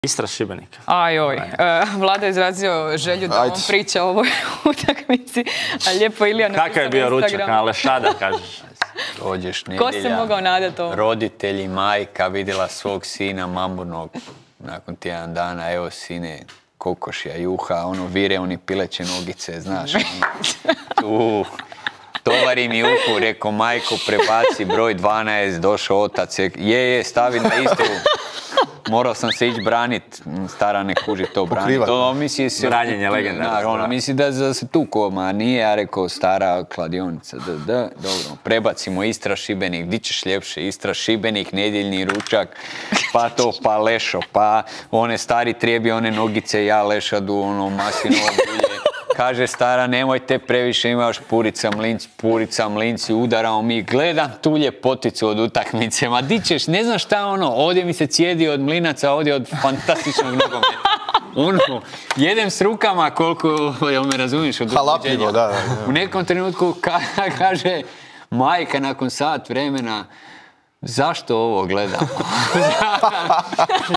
Istra Šibenik. Ajoj, Vlada je izrazio želju da on priča o ovoj utakmici, a lijepo Ilija napisao na Instagramu. Kakav je bio ručak, na Lešada, kažeš? Dođeš nedjelja, Ko se mogao nadati ovo? roditelji, majka vidjela svog sina mamurnog nakon tjedan dana, evo sine, kokošija, juha, ono vire, oni pileće nogice, znaš, tu tovari mi uhu, rekao majko prebaci broj 12, došao otac, je, stavi na Istru. Morao sam se ići branit, stara ne kuži to branit. Branjenje legenda. Ona misli da se tu koma, nije, ja rekao stara kladionica, dobro, prebacimo Istra Šibenik, di ćeš ljepše, Istra Šibenik, nedjeljni ručak, pa to, pa lešo, pa one stari trijebi, one nogice, ja lešadu, ono maslinovo bulje. Kaže stara, nemojte previše, imaš purica mlinci, udarao mi, gledam tu ljepoticu od utakmice, ma di ćeš, ne znam šta ono, ovdje mi se cijedi od mlinaca, ovdje od fantastičnog nogometa. Ono, jedem s rukama koliko, jel me razumiješ, od uzbuđenja. Da. U nekom trenutku kaže majka nakon sat vremena, zašto ovo gledam?